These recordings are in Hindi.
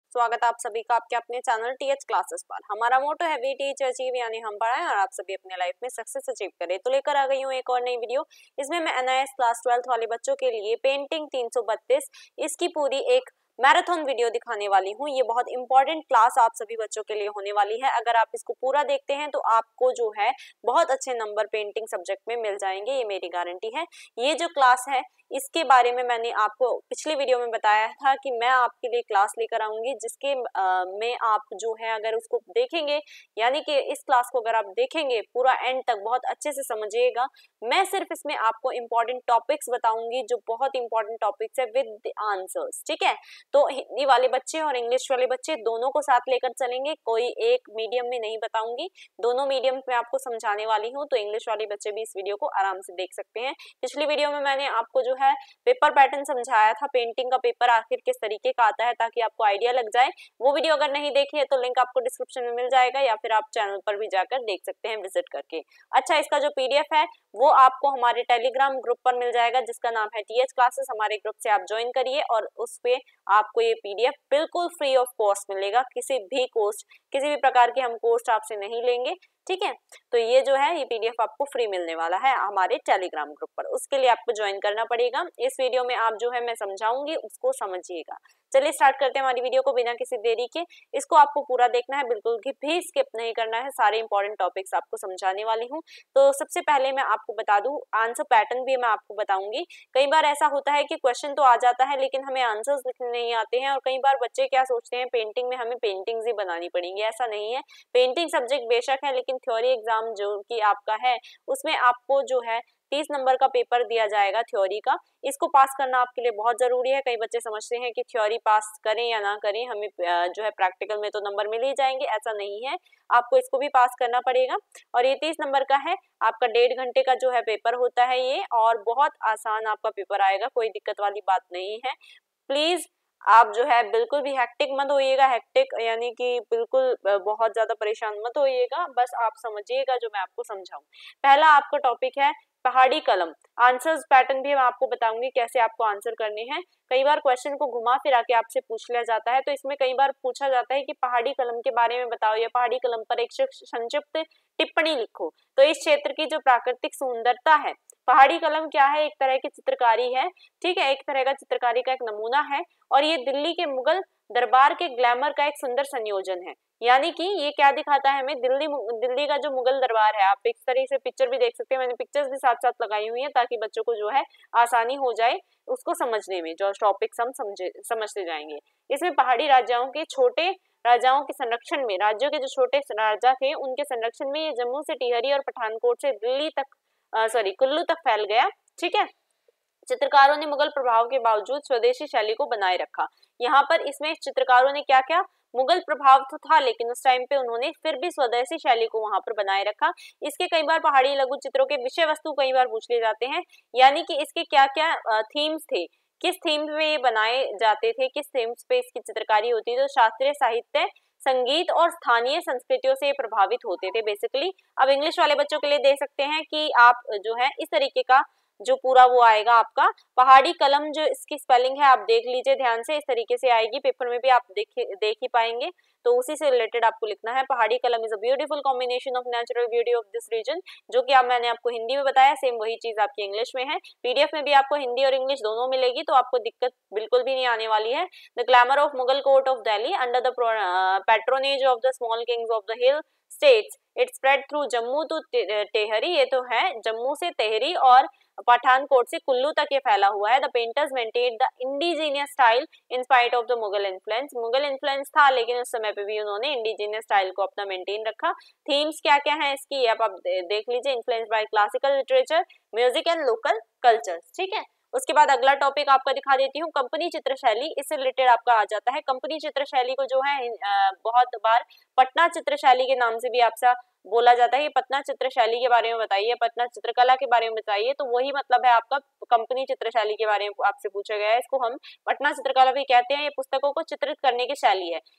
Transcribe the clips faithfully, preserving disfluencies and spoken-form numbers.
स्वागत है आप सभी का आपके अपने चैनल टीएच क्लासेस पर। हमारा मोटो है वी टीच अचीव, यानी हम पढ़ाएं और आप सभी अपने लाइफ में सक्सेस अचीव करें। तो लेकर आ गई हूँ एक और नई वीडियो। इसमें मैं एनआईएस क्लास ट्वेल्थ वाले बच्चों के लिए पेंटिंग तीन सौ बत्तीस इसकी पूरी एक मैराथन वीडियो दिखाने वाली हूँ। ये बहुत इंपॉर्टेंट क्लास आप सभी बच्चों के लिए होने वाली है। अगर आप इसको पूरा देखते हैं तो आपको जो है बहुत अच्छे नंबर पेंटिंग सब्जेक्ट में मिल जाएंगे, ये मेरी गारंटी है। ये जो क्लास है इसके बारे में मैंने आपको पिछली वीडियो में बताया था कि मैं आपके लिए क्लास लेकर आऊंगी जिसके आ, में आप जो है अगर उसको देखेंगे, यानी कि इस क्लास को अगर आप देखेंगे पूरा एंड तक बहुत अच्छे से समझिएगा। मैं सिर्फ इसमें आपको इंपॉर्टेंट टॉपिक्स बताऊंगी जो बहुत इंपॉर्टेंट टॉपिक्स है विद आंसर्स, ठीक है। तो हिंदी वाले बच्चे और इंग्लिश वाले बच्चे दोनों को साथ लेकर चलेंगे, कोई एक मीडियम में नहीं बताऊंगी, दोनों मीडियम में आपको समझाने वाली हूँ। तो इंग्लिश वाले बच्चे भी इस वीडियो को आराम से देख सकते हैं। पिछली वीडियो में मैंने आपको जो है पेपर पैटर्न समझाया था, पेंटिंग का पेपर आखिर किस तरीके का आता है, ताकि आपको आइडिया लग जाए। वो वीडियो अगर नहीं देखी है तो लिंक आपको डिस्क्रिप्शन में मिल जाएगा, या फिर आप चैनल पर भी जाकर देख सकते हैं विजिट करके। अच्छा, इसका जो पीडीएफ है वो आपको हमारे टेलीग्राम ग्रुप पर मिल जाएगा जिसका नाम है टीएच क्लासेस। हमारे ग्रुप से आप ज्वाइन करिए और उस पे आपको ये पीडीएफ बिल्कुल फ्री ऑफ कॉस्ट मिलेगा। किसी भी कॉस्ट, किसी भी प्रकार की हम कॉस्ट आपसे नहीं लेंगे, ठीक है। तो ये जो है ये पीडीएफ आपको फ्री मिलने वाला है हमारे टेलीग्राम ग्रुप पर। उसके लिए आपको ज्वाइन करना पड़ेगा। इस वीडियो में आप जो है मैं समझाऊंगी उसको समझिएगा। चलिए स्टार्ट करते हैं हमारी वीडियो को बिना किसी देरी के। इसको आपको पूरा देखना है, बिल्कुल भी स्किप नहीं करना है। सारे इंपॉर्टेंट टॉपिक्स आपको समझाने वाली हूँ। तो सबसे पहले मैं आपको बता दूं, आंसर पैटर्न भी मैं आपको बताऊंगी। कई बार ऐसा होता है कि क्वेश्चन तो आ जाता है लेकिन हमें आंसर्स लिखने नहीं आते हैं, और कई बार बच्चे क्या सोचते हैं पेंटिंग में हमें पेंटिंग्स ही बनानी पड़ेंगी। ऐसा नहीं है, पेंटिंग सब्जेक्ट बेशक है लेकिन थ्योरी एग्जाम जो कि आपका है उसमें आपको जो है तीस नंबर का पेपर दिया जाएगा थ्योरी का। इसको पास करना आपके लिए बहुत जरूरी है। कई बच्चे समझते हैं कि थ्योरी पास करें या ना करें हमें जो है प्रैक्टिकल में तो नंबर मिल ही जाएंगे, ऐसा नहीं है, आपको इसको भी पास करना पड़ेगा। और ये तीस नंबर का है, आपका डेढ़ घंटे का जो है पेपर होता है ये, और बहुत आसान आपका पेपर आएगा, कोई दिक्कत वाली बात नहीं है। प्लीज आप जो है बिल्कुल भी हेक्टिक मत होइएगा, हेक्टिक यानी कि बिल्कुल बहुत ज्यादा परेशान मत होइएगा, बस आप समझिएगा जो मैं आपको समझाऊं। पहला आपका टॉपिक है पहाड़ी कलम। आंसर्स पैटर्न भी मैं आपको बताऊंगी कैसे आपको आंसर करने हैं। कई बार क्वेश्चन को घुमा फिरा के आपसे पूछ लिया जाता है, तो इसमें कई बार पूछा जाता है कि पहाड़ी कलम के बारे में बताओ या पहाड़ी कलम पर एक संक्षिप्त टिप्पणी लिखो। तो इस क्षेत्र की जो प्राकृतिक सुंदरता है, पहाड़ी कलम क्या है, एक तरह की चित्रकारी है, ठीक है, एक तरह का चित्रकारी का एक नमूना है, और ये दिल्ली के मुगल दरबार के ग्लैमर का एक सुंदर संयोजन है। यानी कि ये क्या दिखाता है हमें, दिल्ली दिल्ली का जो मुगल दरबार है, आप इस तरह से पिक्चर भी देख सकते हैं, मैंने पिक्चर्स भी साथ साथ लगाई हुई है ताकि बच्चों को जो है आसानी हो जाए उसको समझने में, जो टॉपिक्स हम समझे समझते जाएंगे। इसमें पहाड़ी राजाओं के छोटे राजाओं के संरक्षण में, राज्यों के जो छोटे राजा थे उनके संरक्षण में ये जम्मू से टिहरी और पठानकोट से दिल्ली तक सॉरी कुल्लू तक फैल गया, ठीक है। चित्रकारों ने मुगल प्रभाव के बावजूद स्वदेशी शैली को बनाए रखा। यहाँ पर इसमें चित्रकारों ने क्या क्या, मुगल प्रभाव तो था लेकिन उस टाइम पे उन्होंने फिर भी स्वदेशी शैली को वहां पर बनाए रखा। इसके कई बार पहाड़ी लघु चित्रों के विषय वस्तु कई बार पूछ लिए जाते हैं, यानी कि इसके क्या क्या थीम्स थे, किस थीम पे ये बनाए जाते थे, किस थीम्स पे इसकी चित्रकारी होती थी। तो शास्त्रीय साहित्य, संगीत और स्थानीय संस्कृतियों से प्रभावित होते थे बेसिकली। अब इंग्लिश वाले बच्चों के लिए दे सकते हैं कि आप जो है इस तरीके का जो पूरा वो आएगा आपका पहाड़ी कलम, जो इसकी स्पेलिंग है आप देख लीजिए ध्यान से, इस तरीके से आएगी, पेपर में भी आप देख देख ही पाएंगे। तो उसी से रिलेटेड आपको लिखना है। Pahari Kalam is a beautiful combination of natural beauty of this region, जो कि अब मैंने आपको हिंदी में बताया, सेम वही चीज आपकी इंग्लिश में है। पीडीएफ में भी आपको हिंदी और इंग्लिश दोनों मिलेगी, तो आपको दिक्कत बिल्कुल भी नहीं आने वाली है। The glamour of Mughal court of Delhi under the patronage of the small kings of the hill states, it spread through Jammu to Tehri, ये तो है जम्मू से तेहरी और पठानकोट से कुल्लू तक ये फैला हुआ है। The painters maintain the indigenous style in spite of the Mughal influence, Mughal influence था लेकिन उस समय पे भी उन्होंने इंडिजीनियस स्टाइल को अपना मेंटेन रखा। थीम्स क्या क्या है इसकी आप, आप देख लीजिए, influence by classical literature, music and local cultures, ठीक है। उसके बाद अगला टॉपिक आपका दिखा देती हूँ, कंपनी चित्र शैली। इससे रिलेटेड आपका आ जाता है। कंपनी चित्र शैली को जो है बहुत बार पटना चित्र शैली के नाम से भी आपसे बोला जाता है। पटना चित्र शैली के बारे में बताइए, पटना चित्रकला के बारे में बताइए, तो वही मतलब है आपका कंपनी चित्र शैली के बारे में आपसे पूछा गया है। इसको हम पटना चित्रकला भी कहते हैं। ये पुस्तकों को चित्रित करने की शैली है,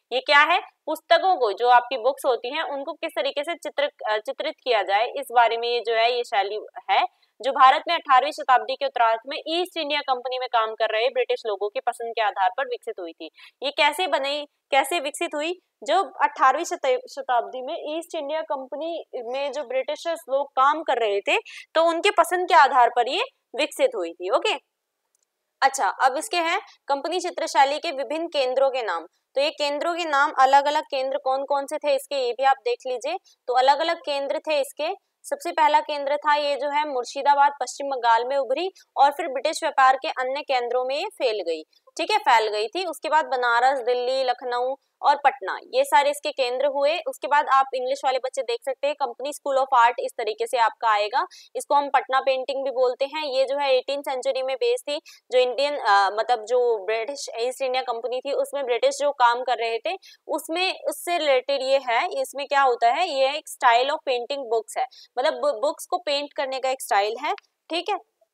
ये क्या है, पुस्तकों को, जो आपकी बुक्स होती हैं उनको किस तरीके से चित्र चित्रित किया जाए, इस बारे में ये जो है ये शैली है, जो भारत में अठारहवीं शताब्दी के उत्तरार्ध में ईस्ट इंडिया कंपनी में काम कर रहे ब्रिटिश लोगों की पसंद के आधार पर विकसित हुई थी। ये कैसे बनी, कैसे विकसित हुई, जो अठारहवीं शताब्दी में ईस्ट इंडिया कंपनी में जो ब्रिटिशर्स लोग काम कर रहे थे तो उनके पसंद के आधार पर ये विकसित हुई थी। ओके, अच्छा, अब इसके हैं कंपनी चित्रशैली के विभिन्न केंद्रों के नाम। तो ये केंद्रों के नाम, अलग अलग केंद्र कौन कौन से थे इसके, ये भी आप देख लीजिए। तो अलग अलग केंद्र थे इसके। सबसे पहला केंद्र था ये जो है मुर्शिदाबाद, पश्चिम बंगाल में उभरी और फिर ब्रिटिश व्यापार के अन्य केंद्रों में ये फैल गई, ठीक है, फैल गई थी। उसके बाद बनारस, दिल्ली, लखनऊ और पटना, ये सारे इसके केंद्र हुए। उसके बाद आप इंग्लिश वाले बच्चे देख सकते हैं कंपनी स्कूल ऑफ आर्ट, इस तरीके से आपका आएगा। इसको हम पटना पेंटिंग भी बोलते हैं। ये जो है एटीन सेंचुरी में बेस थी, जो इंडियन आ, मतलब जो ब्रिटिश ईस्ट इंडिया कंपनी थी उसमें ब्रिटिश जो काम कर रहे थे उसमें, उससे रिलेटेड ये है। इसमें क्या होता है, ये एक स्टाइल ऑफ पेंटिंग बुक्स है, मतलब बुक्स को पेंट करने का एक स्टाइल है, ठीक है।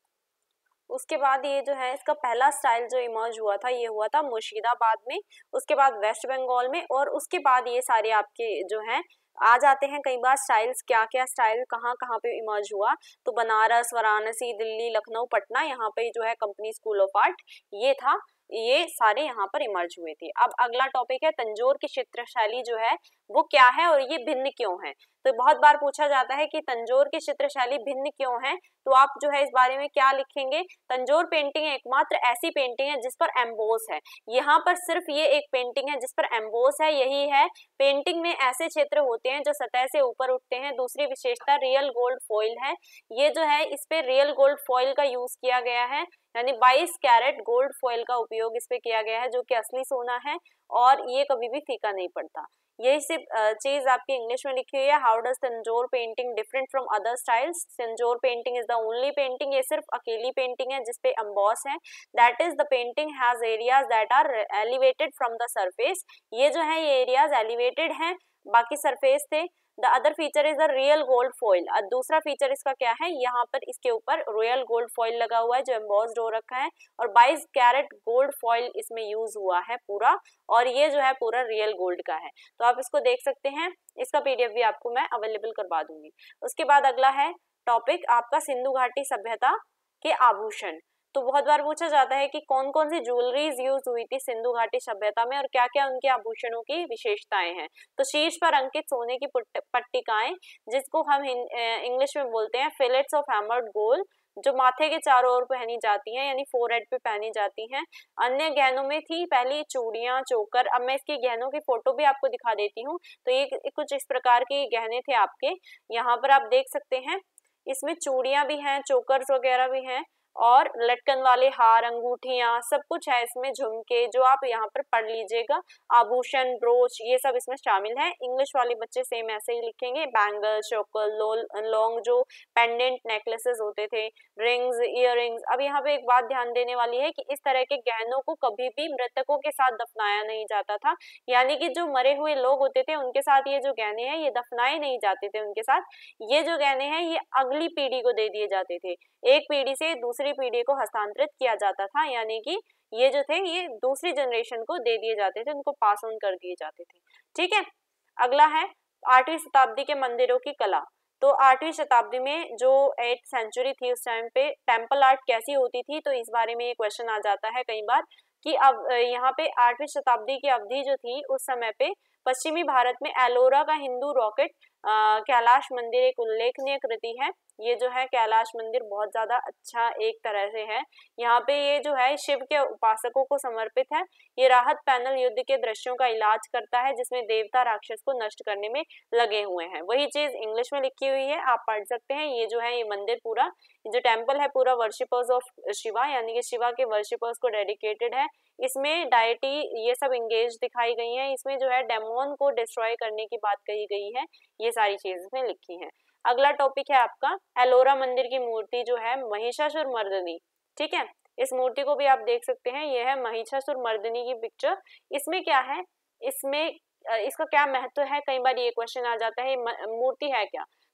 उसके बाद ये जो है इसका पहला स्टाइल जो इमर्ज हुआ था ये हुआ था मुर्शिदाबाद में, उसके बाद वेस्ट बंगाल में, और उसके बाद ये सारे आपके जो हैं आ जाते हैं कई बार स्टाइल्स, क्या क्या स्टाइल कहाँ कहाँ पे इमर्ज हुआ। तो बनारस, वाराणसी, दिल्ली, लखनऊ, पटना, यहाँ पे जो है कंपनी स्कूल ऑफ आर्ट ये था, ये सारे यहाँ पर इमर्ज हुए थे। अब अगला टॉपिक है तंजौर की चित्रशैली जो है वो क्या है और ये भिन्न क्यों है। तो बहुत बार पूछा जाता है कि तंजौर की चित्रशैली भिन्न क्यों है, तो आप जो है इस बारे में क्या लिखेंगे, तंजौर पेंटिंग एकमात्र ऐसी पेंटिंग है जिस पर एम्बोस है। यहाँ पर सिर्फ ये एक पेंटिंग है जिस पर एम्बोस है, यही है। पेंटिंग में ऐसे क्षेत्र होते हैं जो सतह से ऊपर उठते हैं। दूसरी विशेषता रियल गोल्ड फॉइल है, ये जो है इस पे रियल गोल्ड फॉइल का यूज किया गया है, यानी बाईस कैरेट गोल्ड फॉइल का उपयोग इस पे किया गया है, जो कि असली सोना है और ये कभी भी फीका नहीं पड़ता। यही सिर्फ चीज आपकी इंग्लिश में लिखी हुई है। How does Tanjore painting different from other styles, Tanjore painting is the only painting, ये सिर्फ अकेली पेंटिंग है जिसपे एम्बॉस है। That is the painting has areas that are elevated from the surface, ये जो है ये एरियाज एलिवेटेड हैं, बाकी सरफेस थे। The other feature is the real gold foil, दूसरा फीचर इसका क्या है, यहाँ पर इसके ऊपर रियल गोल्ड फॉइल लगा हुआ है जो एम्बॉस्ड हो रखा है, और बाईस कैरेट गोल्ड फॉइल इसमें यूज हुआ है पूरा, और ये जो है पूरा रियल गोल्ड का है। तो आप इसको देख सकते हैं, इसका पीडीएफ भी आपको मैं अवेलेबल करवा दूंगी। उसके बाद अगला है टॉपिक आपका सिंधु घाटी सभ्यता के आभूषण। तो बहुत बार पूछा जाता है कि कौन कौन सी ज्वेलरीज यूज हुई थी सिंधु घाटी सभ्यता में और क्या क्या उनके आभूषणों की विशेषताएं हैं। तो शीर्ष पर अंकित सोने की पट्टिकाएं, जिसको हम इंग्लिश में बोलते हैं फिलेट्स ऑफ हैमर्ड गोल्ड, जो माथे के चारों ओर पहनी जाती हैं, यानी फोरहेड पे पहनी जाती हैं। अन्य गहनों में थी पहली चूड़ियां, चोकर। अब मैं इसकी गहनों की फोटो भी आपको दिखा देती हूँ। तो ये कुछ इस प्रकार के गहने थे आपके, यहाँ पर आप देख सकते हैं। इसमें चूड़ियां भी हैं, चोकर्स वगैरह भी हैं, और लटकन वाले हार, अंगूठियां, सब कुछ है इसमें, झुमके, जो आप यहाँ पर पढ़ लीजिएगा। आभूषण, ब्रोच, ये सब इसमें शामिल है। इंग्लिश वाले बच्चे सेम ऐसे ही लिखेंगे। बैंगल, चोकर, लॉन्ग जो पेंडेंट नेकलेसेस होते थे, रिंग्स, इयररिंग्स। अब यहाँ पे एक बात ध्यान देने वाली है कि इस तरह के गहनों को कभी भी मृतकों के साथ दफनाया नहीं जाता था, यानी कि जो मरे हुए लोग होते थे उनके साथ ये जो गहने हैं ये दफनाए नहीं जाते थे उनके साथ। ये जो गहने हैं ये अगली पीढ़ी को दे दिए जाते थे, एक पीढ़ी से दूसरी पीढ़ी को हस्तांतरित किया जाता था, यानी कि ये जो थे ये दूसरी जनरेशन को दे दिए जाते थे, उनको पास ऑन कर दिए जाते थे, ठीक है। अगला है आठवीं शताब्दी के मंदिरों की कला। तो आठवीं शताब्दी में जो एट सेंचुरी थी उस टाइम पे टेम्पल आर्ट कैसी होती थी, तो इस बारे में ये क्वेश्चन आ जाता है कई बार कि अब यहाँ पे आठवीं शताब्दी की अवधि जो थी उस समय पे पश्चिमी भारत में एलोरा का हिंदू रॉकेट कैलाश मंदिर एक उल्लेखनीय कृति है। ये जो है कैलाश मंदिर बहुत ज्यादा अच्छा एक तरह से है। यहाँ पे ये जो है शिव के उपासकों को समर्पित है। ये राहत पैनल युद्ध के दृश्यों का इलाज करता है जिसमें देवता राक्षस को नष्ट करने में लगे हुए हैं। वही चीज इंग्लिश में लिखी हुई है, आप पढ़ सकते हैं। ये जो है ये मंदिर पूरा, जो टेम्पल है पूरा वर्शिपर्स ऑफ शिवा, यानी कि शिवा के वर्शिपर्स को डेडिकेटेड है। इसमें डायटी ये सब इंगेज दिखाई गई है। इसमें जो है डेमोन को डिस्ट्रॉय करने की बात कही गई है। ये सारी चीजें इसमें लिखी हैं। अगला टॉपिक है आपका एलोरा मंदिर की मूर्ति जो है महिषासुर मर्दिनी, ठीक है। इस मूर्ति को भी आप देख सकते हैं, ये है महिषासुर मर्दिनी की पिक्चर। इसमें क्या है, इसमें इसका क्या महत्व है, कई बार ये क्वेश्चन आ जाता है मूर्ति है क्या।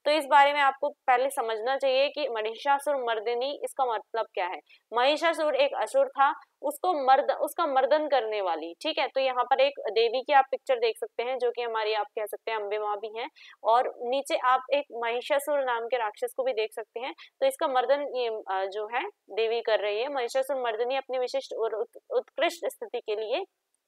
तो इस बारे में आपको पहले समझना चाहिए कि महिषासुरमर्दिनी इसका मतलब क्या है। महिषासुर एक असुर था, उसको मर्द उसका मर्दन करने वाली, ठीक है। तो यहाँ पर एक देवी की आप पिक्चर देख सकते हैं जो कि हमारी आप कह सकते हैं अम्बे माँ भी हैं, और नीचे आप एक महिषासुर नाम के राक्षस को भी देख सकते हैं। तो इसका मर्दन ये जो है देवी कर रही है। महिषासुर मर्दिनी अपनी विशिष्ट और उत्कृष्ट स्थिति के लिए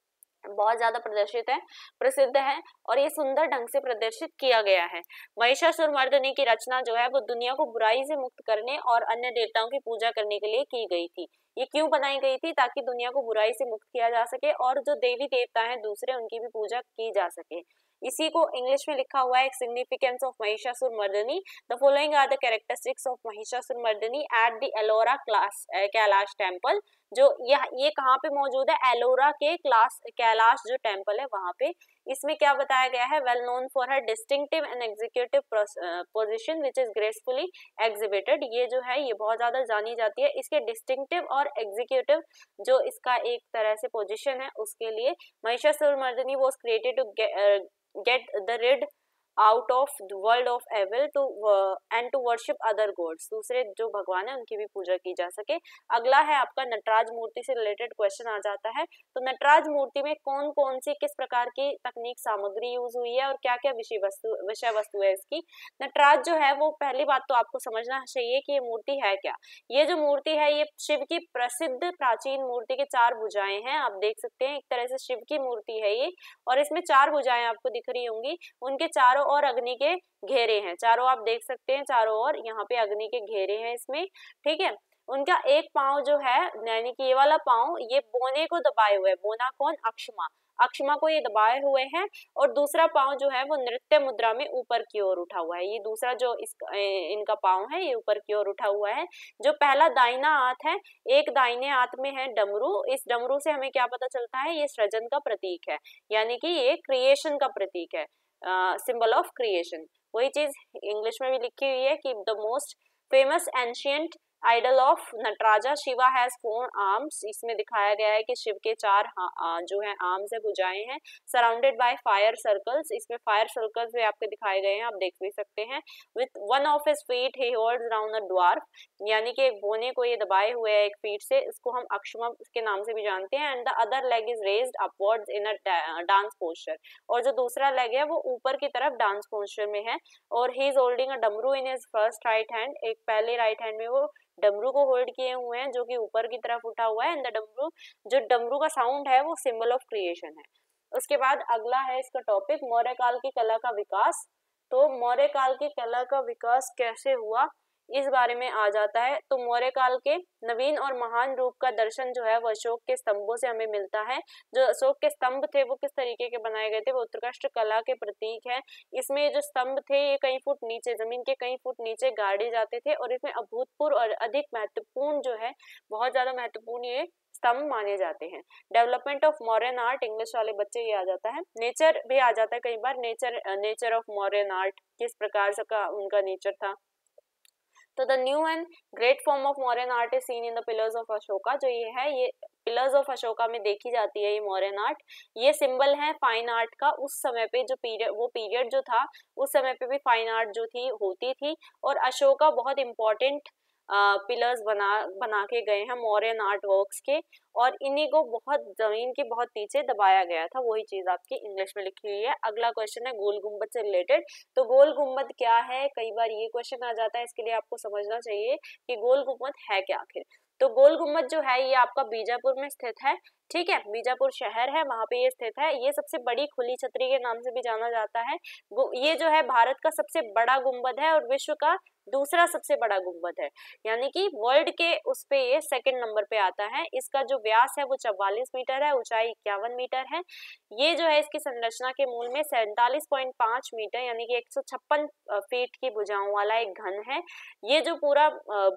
बहुत ज्यादा प्रदर्शित है प्रसिद्ध है और ये सुंदर ढंग से प्रदर्शित किया गया है। महिषासुरमर्दिनी की रचना जो है वो दुनिया को बुराई से मुक्त करने और अन्य देवताओं की पूजा करने के लिए की गई थी। ये क्यों बनाई गई थी? ताकि दुनिया को बुराई से मुक्त किया जा सके और जो देवी देवता हैं दूसरे उनकी भी पूजा की जा सके। इसी को इंग्लिश में लिखा हुआ है significance of Mahishasuramardini. The following are the characteristics of Mahishasuramardini at the Ellora class Kailash temple. जो यह ये कहाँ पे मौजूद है? एलोरा के क्लास कैलाश जो टेम्पल है वहां पे। इसमें क्या बताया गया है? Well known for her distinctive and executive position which is gracefully exhibited. ये जो है ये बहुत ज्यादा जानी जाती है इसके डिस्टिंक्टिव और एग्जीक्यूटिव जो इसका एक तरह से पोजीशन है उसके लिए। Mahishasuramardini was created to get the rid out of the world of evil to uh, and to worship other gods। दूसरे जो भगवान है उनकी भी पूजा की जा सके। अगला है आपका नटराज मूर्ति से रिलेटेड क्वेश्चन आ जाता है। तो नटराज मूर्ति में कौन कौन सी किस प्रकार की तकनीक सामग्री यूज हुई है और क्या क्या विषय वस्तु विषय वस्तु है इसकी। नटराज जो है वो पहली बात तो आपको समझना चाहिए कि ये मूर्ति है क्या। ये जो मूर्ति है ये शिव की प्रसिद्ध प्राचीन मूर्ति के चार भुजाएं हैं, आप देख सकते हैं एक तरह से शिव की मूर्ति है ये, और इसमें चार भुजाएं आपको दिख रही होंगी, उनके चारों और अग्नि के घेरे हैं। चारों आप देख सकते हैं चारों ओर यहाँ पे अग्नि के घेरे हैं इसमें, ठीक है। उनका एक पांव जो है यानी कि ये वाला पांव ये बोने को दबाए हुए है। बोना कौन? अक्षमा। अक्षमा को ये दबाए हुए हैं और दूसरा पांव जो है वो नृत्य मुद्रा में ऊपर की ओर उठा हुआ है। ये दूसरा जो इस इनका पांव है ये ऊपर की ओर उठा हुआ है। जो पहला दाहिना हाथ है, एक दाहिने हाथ में है डमरू। इस डमरू से हमें क्या पता चलता है? ये सृजन का प्रतीक है, यानी कि ये क्रिएशन का प्रतीक है, सिंबल ऑफ क्रिएशन। वही चीज इंग्लिश में भी लिखी हुई है कि the most famous ancient idol of Nataraja Shiva has four arms. इसमें दिखाया गया है कि शिव के चार जो है आर्म्स है, भुजाएं हैं, सराउंडेड बाय फायर सर्कल्स। इसमें फायर सर्कल्स भी आपके दिखाए गए हैं, आप देख भी सकते हैं। With one of his feet he holds around a dwarf, यानी कि एक बोने को ये दबाए हुए है एक फीट से, इसको हम अक्षमा के नाम से भी जानते हैं। And the other leg is raised upwards in a dance posture, और जो दूसरा लेग है वो ऊपर की तरफ डांस पोस्चर में है। और he is holding a damru in his first right hand, एक पहले राइट हैंड में वो डमरू को होल्ड किए हुए हैं जो कि ऊपर की तरफ उठा हुआ है। एंड द डमरू, जो डमरू का साउंड है वो सिंबल ऑफ क्रिएशन है। उसके बाद अगला है इसका टॉपिक मौर्य काल की कला का विकास। तो मौर्य काल की कला का विकास कैसे हुआ इस बारे में आ जाता है। तो मौर्य काल के नवीन और महान रूप का दर्शन जो है वो अशोक के स्तंभों से हमें मिलता है। जो अशोक के स्तंभ थे वो किस तरीके के बनाए गए थे? वो उत्कृष्ट कला के प्रतीक है। इसमें जो स्तंभ थे ये कई फुट नीचे, जमीन के कई फुट नीचे गाड़े जाते थे और इसमें अभूतपूर्व और अधिक महत्वपूर्ण जो है, बहुत ज्यादा महत्वपूर्ण ये स्तंभ माने जाते हैं। Development of modern art, English वाले बच्चे ये आ जाता है। नेचर भी आ जाता है कई बार, nature nature of modern art, किस प्रकार से का उनका नेचर था। तो the new and great form of modern art is seen in the pillars of Ashoka. जो ये है ये पिलर्स ऑफ अशोका में देखी जाती है ये मॉडर्न आर्ट। ये सिंबल है फाइन आर्ट का। उस समय पे जो पीरियड वो पीरियड जो था उस समय पे भी फाइन आर्ट जो थी होती थी, और अशोका बहुत इंपॉर्टेंट पिलर्स बना बना के गए हैं मॉडर्न आर्ट वर्क्स के, और इन्हीं को बहुत जमीन के बहुत नीचे दबाया गया था। वही चीज आपकी इंग्लिश में लिखी हुई है। अगला क्वेश्चन है गोल गुम्बद से रिलेटेड। तो गोल गुम्बद क्या है? कई बार ये क्वेश्चन आ जाता है, इसके लिए आपको समझना चाहिए कि गोल गुम्बद है क्या आखिर। तो गोल गुम्बद जो है ये आपका बीजापुर में स्थित है, ठीक है। बीजापुर शहर है वहां पे ये स्थित है। ये सबसे बड़ी खुली छतरी के नाम से भी जाना जाता है। ये जो है भारत का सबसे बड़ा गुम्बद है और विश्व का दूसरा सबसे बड़ा गुम्बद है, यानी कि वर्ल्ड के उस पे ये सेकंड नंबर पे आता है। इसका जो व्यास है वो चौवालीस मीटर है, ऊंचाई इक्यावन मीटर है। ये जो है इसकी संरचना के मूल में सैंतालीस पॉइंट पांच मीटर यानी कि एक सौ छप्पन फीट की भुजाओं वाला एक घन है। ये जो पूरा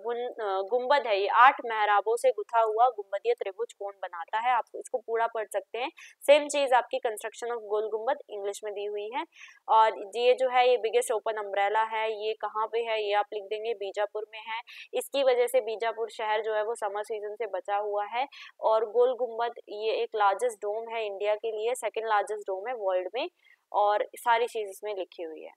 गुम्बद है ये आठ मेहराबों से गुथा हुआ गुम्बदीय त्रिभुज कोण बनाता है। आप इसको पूरा पढ़ सकते हैं। सेम चीज आपकी कंस्ट्रक्शन ऑफ गोल गुम्बद इंग्लिश में दी हुई है। और ये जो है ये बिगेस्ट ओपन अम्ब्रेला है। ये कहाँ पे है ये आप लिख देंगे, बीजापुर में है। इसकी वजह से बीजापुर शहर जो है वो समर सीजन से बचा हुआ है। और गोल गुम्बद ये एक लार्जेस्ट डोम है इंडिया के लिए, सेकंड लार्जेस्ट डोम है वर्ल्ड में, और सारी चीज इसमें लिखी हुई है।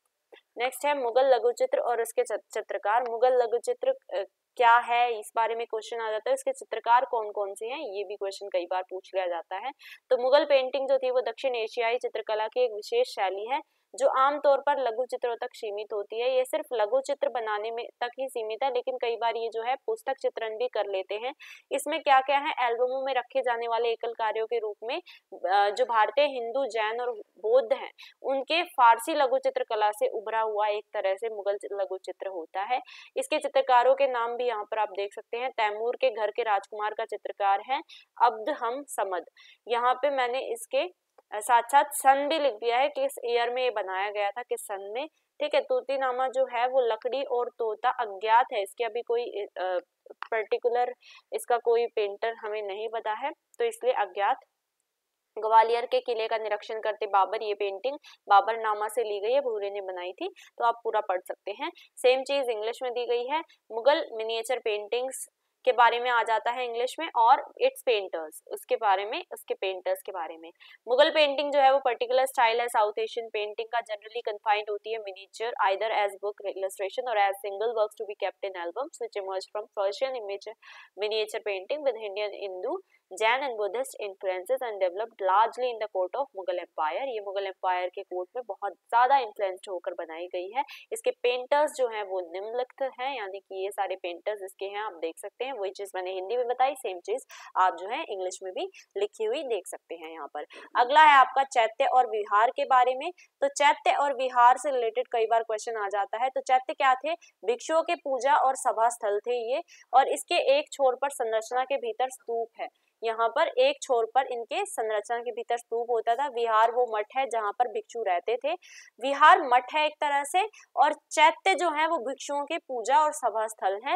नेक्स्ट है मुगल लघु चित्र और उसके चित्रकार। मुगल लघु चित्र क्या है, इस बारे में क्वेश्चन आ जाता है। इसके चित्रकार कौन कौन से हैं, ये भी क्वेश्चन कई बार पूछ लिया जाता है। तो मुगल पेंटिंग जो थी वो दक्षिण एशियाई चित्रकला की एक विशेष शैली है जो आमतौर पर लघु चित्रों तक सीमित होती है। ये सिर्फ लघु चित्र बनाने में तक ही सीमित है, लेकिन कई बार ये जो है पुस्तक चित्रण भी कर लेते हैं। इसमें क्या क्या है, एल्बमों में रखे जाने वाले एकल कार्यों के रूप में जो भारतीय हिंदू, जैन और बौद्ध हैं उनके फारसी लघु चित्रकला से उभरा हुआ एक तरह से मुगल लघु चित्र होता है। इसके चित्रकारों के नाम भी यहाँ पर आप देख सकते हैं। तैमूर के घर के राजकुमार का चित्रकार है अब्द हम समद। यहाँ पे मैंने इसके साथ साथ सन भी लिख दिया है, किस ईयर में ये बनाया गया था, किस सन में। ठीक है, तूतीनामा जो है वो लकड़ी और तोता अज्ञात है, इसके अभी कोई पर्टिकुलर इसका कोई पेंटर हमें नहीं पता है, तो इसलिए अज्ञात। ग्वालियर के किले का निरीक्षण करते बाबर, ये पेंटिंग बाबर नामा से ली गई है, भूरे ने बनाई थी, तो आप पूरा पढ़ सकते हैं। सेम चीज इंग्लिश में दी गई है। मुगल मिनिएचर पेंटिंग्स के बारे में आ जाता है इंग्लिश में, और इट्स पेंटर्स, उसके बारे में, उसके पेंटर्स के बारे में। मुगल पेंटिंग जो है वो पर्टिकुलर स्टाइल है साउथ एशियन पेंटिंग का, जनरली कन्फाइंड होती है miniature either as book illustration or as single works to be kept in albums which emerge from Persian image miniature painting with Indian, Hindu, Jain and Buddhist influences and developed largely in the court of Mughal empire. ये मुगल एम्पायर के कोर्ट में बहुत ज्यादा इन्फ्लुएंस्ड होकर बनाई गई है। इसके पेंटर्स जो हैं वो निम्नलिखित हैं, यानी कि ये सारे पेंटर्स इसके हैं, आप देख सकते हैं। वही चीज मैंने हिंदी में बताई, सेम चीज आप जो है इंग्लिश में भी लिखी हुई देख सकते हैं यहाँ पर। अगला है आपका चैत्य और विहार के बारे में। तो चैत्य और विहार से रिलेटेड कई बार क्वेश्चन आ जाता है। तो चैत्य क्या थे, भिक्षुओं के पूजा और सभा स्थल थे ये, और इसके एक छोर पर संरचना के भीतर स्तूप है। यहाँ पर एक छोर पर इनके संरचना के भीतर स्तूप होता था। विहार वो मठ है जहाँ पर भिक्षु रहते थे। विहार मठ है एक तरह से, और चैत्य जो है वो भिक्षुओं के पूजा और सभा स्थल है,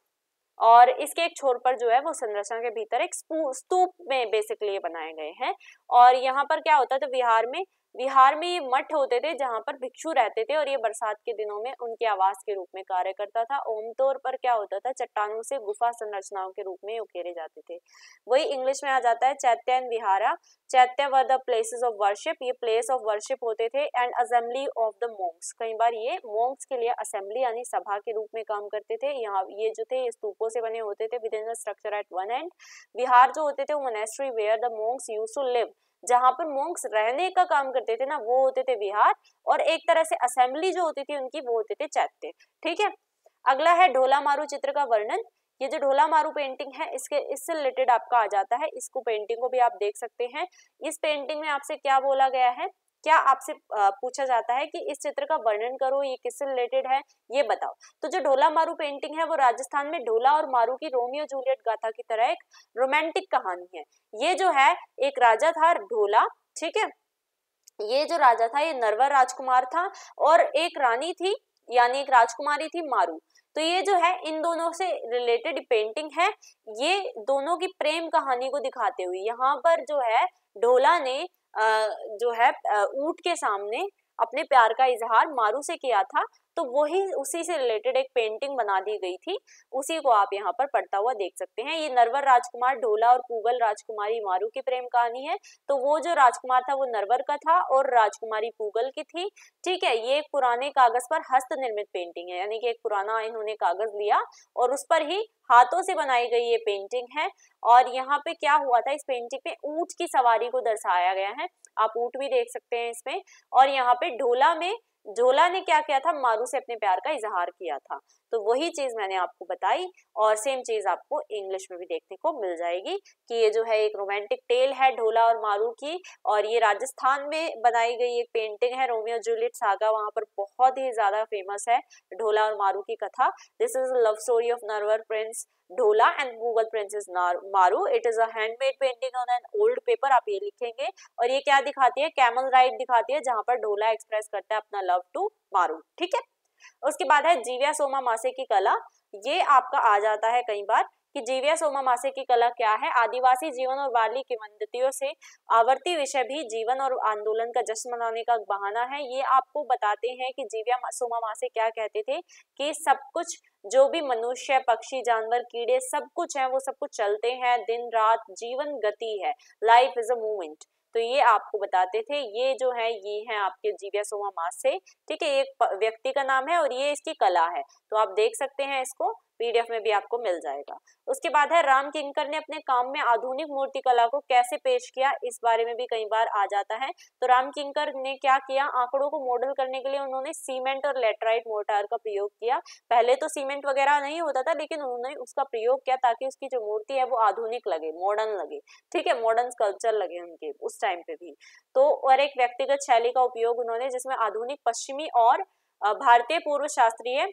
और इसके एक छोर पर जो है वो संरचना के भीतर एक स्तूप में बेसिकली बनाए गए हैं। और यहाँ पर क्या होता था, विहार में विहार में ये मठ होते थे जहाँ पर भिक्षु रहते थे, और ये बरसात के दिनों में उनके आवास के रूप में कार्य करता था। आमतौर पर क्या होता था, चट्टानों से गुफा संरचनाओं के रूप में उकेरे जाते थे। वही इंग्लिश में आ जाता है चैत्य and vihara. Chaitya were the places of worship, ये प्लेस ऑफ वर्शिप होते थे, and assembly of the monks, कई बार ये मॉन्क्स के लिए असेंबली यानी सभा के रूप में काम करते थे। यहाँ ये जो थे स्तूपों से बने होते थे within the structure at one end. Vihara जो होते थे वो monastery where the monks used to live, जहां पर मॉन्क्स रहने का काम करते थे ना, वो होते थे विहार, और एक तरह से असेंबली जो होती थी उनकी वो होते थे चैत्य। ठीक है, अगला है ढोला मारू चित्र का वर्णन। ये जो ढोला मारू पेंटिंग है इसके इससे रिलेटेड आपका आ जाता है, इसको पेंटिंग को भी आप देख सकते हैं। इस पेंटिंग में आपसे क्या बोला गया है, क्या आपसे पूछा जाता है कि इस चित्र का वर्णन करो, ये किससे रिलेटेड है, ये बताओ। तो जो ढोला मारू पेंटिंग है वो राजस्थान में ढोला और मारू की रोमियो जूलियट गाथा की तरह एक रोमांटिक कहानी है। ये जो है एक राजा था ढोला, ठीक है, ये जो राजा था ये नरवर राजकुमार था, और एक रानी थी यानी एक राजकुमारी थी मारू। तो ये जो है इन दोनों से रिलेटेड पेंटिंग है, ये दोनों की प्रेम कहानी को दिखाते हुए यहाँ पर जो है ढोला ने जो है ऊंट के सामने अपने प्यार का इजहार मारू से किया था, तो वही उसी से रिलेटेड एक पेंटिंग बना दी गई थी, उसी को आप यहाँ पर पढ़ता हुआ देख सकते हैं। ये नरवर राजकुमार ढोला और पूगल राजकुमारी मारू की प्रेम कहानी है। तो वो जो राजकुमार था वो नरवर का था और राजकुमारी पूगल की थी। ठीक है, ये एक पुराने कागज पर हस्त निर्मित पेंटिंग है, यानी कि एक पुराना इन्होंने कागज लिया और उस पर ही हाथों से बनाई गई ये पेंटिंग है। और यहाँ पे क्या हुआ था, इस पेंटिंग पे ऊंट की सवारी को दर्शाया गया है, आप ऊंट भी देख सकते हैं इसमें। और यहाँ पे ढोला में ढोला ने क्या किया था, मारू से अपने प्यार का इजहार किया था। तो वही चीज मैंने आपको बताई, और सेम चीज आपको इंग्लिश में भी देखने को मिल जाएगी कि ये जो है एक रोमांटिक टेल है ढोला और मारू की, और ये राजस्थान में बनाई गई एक पेंटिंग है, रोमियो जूलियट सागा वहां पर बहुत ही ज्यादा फेमस है ढोला और मारू की कथा। This is love story of Narwar prince Dhola and Mughal princess Maru. It is a handmade painting on an old paper, आप ये लिखेंगे। और ये क्या दिखाती है, कैमल राइड दिखाती है, जहां पर ढोला एक्सप्रेस करता है अपना लव टू मारू। ठीक है, उसके बाद है जीव्या सोमा मासे की कला। ये आपका आ जाता है कई बार कि जीव्या सोमा मासे की कला क्या है। आदिवासी जीवन और वाली किंवदंतियों से आवर्ती विषय भी जीवन और आंदोलन का जश्न मनाने का बहाना है। ये आपको बताते हैं कि जीव्या सोमा मासे क्या कहते थे कि सब कुछ जो भी मनुष्य, पक्षी, जानवर, कीड़े सब कुछ है वो सब कुछ चलते हैं दिन रात, जीवन गति है, लाइफ इज अ मूवमेंट। तो ये आपको बताते थे। ये जो है ये है आपके जीव्यासोमा मासे, ठीक है, एक व्यक्ति का नाम है और ये इसकी कला है, तो आप देख सकते हैं इसको, पीडीएफ में भी आपको मिल जाएगा। उसके बाद है राम किंकर ने अपने काम में आधुनिक मूर्ति कला को कैसे पेश किया, इस बारे में भी कई बार आ जाता है। तो राम किंकर ने क्या किया, आंकड़ों को मॉडल करने के लिए उन्होंने सीमेंट और लेटराइट मोर्टार का प्रयोग किया। पहले तो सीमेंट वगैरह नहीं होता था, लेकिन उन्होंने उसका प्रयोग किया ताकि उसकी जो मूर्ति है वो आधुनिक लगे, मॉडर्न लगे, ठीक है, मॉडर्न स्कल्पचर लगे उनके उस टाइम पे भी। तो और एक व्यक्तिगत शैली का उपयोग उन्होंने, जिसमें आधुनिक पश्चिमी और भारतीय पूर्व शास्त्रीय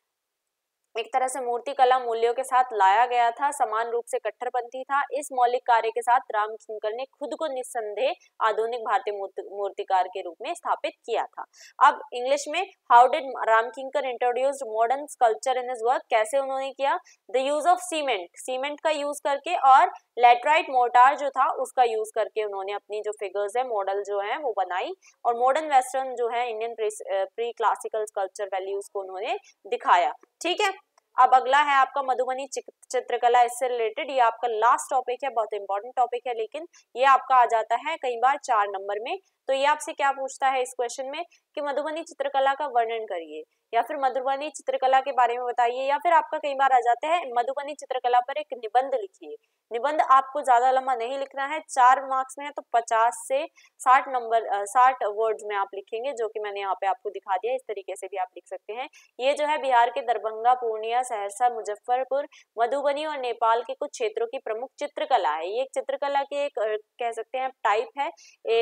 एक तरह से मूर्ति कला मूल्यों के साथ लाया गया था, समान रूप से कट्टरपंथी था। इस मौलिक कार्य के साथ राम किंकर ने खुद को निस्संदेह आधुनिक भारतीय मूर्तिकार के रूप में स्थापित किया था। अब इंग्लिश में, how did Ram Kinkar introduced modern sculpture in his work, कैसे उन्होंने किया, the use of cement, cement का यूज करके, और लेटराइट मोर्टार जो था उसका यूज करके उन्होंने अपनी जो फिगर्स है, मॉडल जो है वो बनाई, और मॉडर्न वेस्टर्न जो है Indian pre classical sculpture values को उन्होंने दिखाया, ठीक है। अब अगला है आपका मधुबनी चित्रकला, इससे रिलेटेड ये आपका लास्ट टॉपिक है, बहुत इंपॉर्टेंट टॉपिक है, लेकिन ये आपका आ जाता है कई बार चार नंबर में। तो ये आपसे क्या पूछता है इस क्वेश्चन में कि मधुबनी चित्रकला का वर्णन करिए, या फिर मधुबनी चित्रकला के बारे में बताइए, या फिर आपका कई बार आ जाता है मधुबनी चित्रकला पर एक निबंध लिखिए। निबंध आपको ज्यादा लंबा नहीं लिखना है, चार मार्क्स में है, तो पचास से साठ नंबर साठ वर्ड्स में आप लिखेंगे, जो कि मैंने यहाँ पे आपको दिखा दिया, इस तरीके से भी आप लिख सकते हैं। ये जो है बिहार के दरभंगा, पूर्णिया, सहरसा, मुजफ्फरपुर, मधुबनी और नेपाल के कुछ क्षेत्रों की प्रमुख चित्रकला है। ये एक चित्रकला की एक कह सकते हैं टाइप है,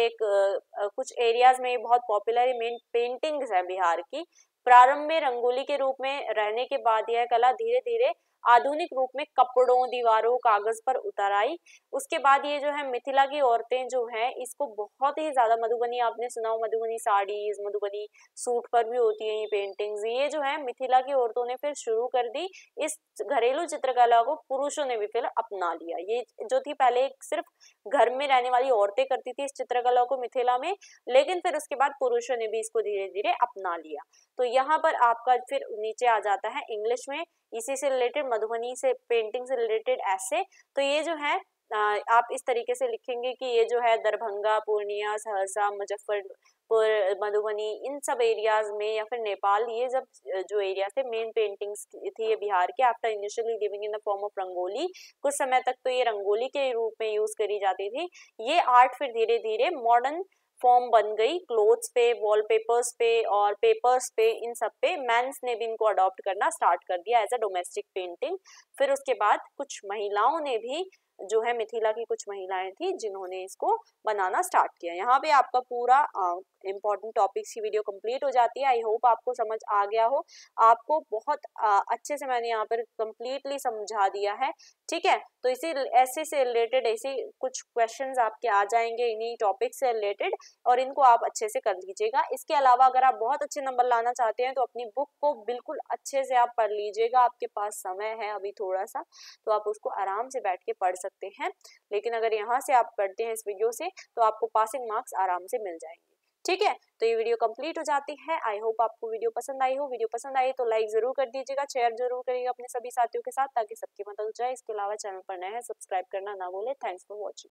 एक कुछ एरियाज में बहुत पॉपुलर पेंटिंग्स है बिहार की। प्रारंभ में रंगोली के रूप में रहने के बाद यह कला धीरे धीरे आधुनिक रूप में कपड़ों, दीवारों, कागज पर उतर आई। उसके बाद ये जो है मिथिला की औरतें जो हैं इसको बहुत ही ज्यादा, मधुबनी आपने सुना हो, मधुबनी साड़ीज, मधुबनी सूट पर भी होती है ये पेंटिंग्स, ये जो है मिथिला की औरतों ने फिर शुरू कर दी। इस घरेलू चित्रकला को पुरुषों ने भी फिर अपना लिया। ये जो थी पहले सिर्फ घर में रहने वाली औरतें करती थी इस चित्रकला को मिथिला में, लेकिन फिर उसके बाद पुरुषों ने भी इसको धीरे धीरे अपना लिया। तो यहाँ पर आपका फिर नीचे आ जाता है इंग्लिश में इसी से रिलेटेड, मधुबनी से पेंटिंग से रिलेटेड ऐसे। तो ये जो है आप इस तरीके से लिखेंगे कि ये जो है दरभंगा, पूर्णिया, सहरसा, मुजफ्फरपुर, मधुबनी, इन सब एरियाज में, या फिर नेपाल, ये जब जो एरिया थे मेन पेंटिंग्स थी ये बिहार के। After initially living in the form of rangoli, कुछ समय तक तो ये रंगोली के रूप में यूज करी जाती थी। ये आर्ट फिर धीरे धीरे मॉडर्न फॉर्म बन गई, क्लोथ्स पे, वॉलपेपर्स पे और पेपर्स पे, इन सब पे मेंस ने भी इनको अडॉप्ट करना स्टार्ट कर दिया एज अ डोमेस्टिक पेंटिंग। फिर उसके बाद कुछ महिलाओं ने भी, जो है मिथिला की कुछ महिलाएं थी जिन्होंने इसको बनाना स्टार्ट किया। यहाँ पे आपका पूरा इंपॉर्टेंट टॉपिक्स की वीडियो कंप्लीट हो जाती है। आई होप आपको समझ आ गया हो, आपको बहुत आ, अच्छे से मैंने यहाँ पर कंप्लीटली समझा दिया है, ठीक है। तो इसी ऐसे से रिलेटेड ऐसे कुछ क्वेश्चंस आपके आ जाएंगे इन्हीं टॉपिक से रिलेटेड, और इनको आप अच्छे से कर लीजिएगा। इसके अलावा अगर आप बहुत अच्छे नंबर लाना चाहते हैं तो अपनी बुक को बिल्कुल अच्छे से आप पढ़ लीजिएगा। आपके पास समय है अभी थोड़ा सा, तो आप उसको आराम से बैठ के पढ़ सकते हैं। लेकिन अगर यहाँ से आप पढ़ते हैं इस वीडियो से तो आपको पासिंग मार्क्स आराम से मिल जाएंगे, ठीक है। तो ये वीडियो कंप्लीट हो जाती है। आई होप आपको वीडियो पसंद आई हो। वीडियो पसंद आई तो लाइक जरूर कर दीजिएगा, शेयर जरूर करिएगा अपने सभी साथियों के साथ, ताकि सबकी मदद हो जाए। इसके अलावा चैनल पर नए हैं, सब्सक्राइब करना ना भूले। Thanks for watching.